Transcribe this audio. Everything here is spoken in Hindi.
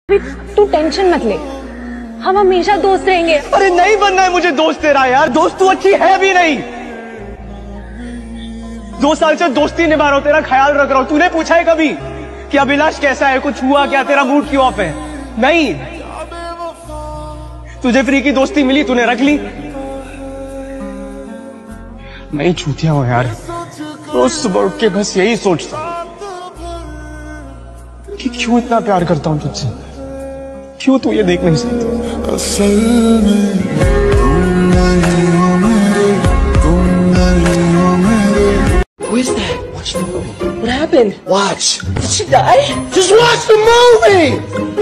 तू टेंशन मत ले, हम हमेशा दोस्त रहेंगे। अरे नहीं बनना है मुझे दोस्त तेरा यार, दोस्त तू अच्छी है भी नहीं। 2 साल से दोस्ती निभा रहा हूं, तेरा ख्याल रख रहा हूं। तूने पूछा है कभी कि अभिलाष कैसा है, कुछ हुआ क्या, तेरा मूड क्यों ऑफ है? नहीं, तुझे फ्री की दोस्ती मिली, तूने रख ली। मैं छूतिया हूं यार, रोज सुबह उठ के बस यही सोचता हूं कि क्यों इतना प्यार करता हूं तुझसे, क्यों तू ये देख नहीं सकता? असल में तुम नहीं हो मेरे, तुम नहीं हो मेरे। Who is that? Watch the movie. What happened? Watch. Did she die? Just watch the movie.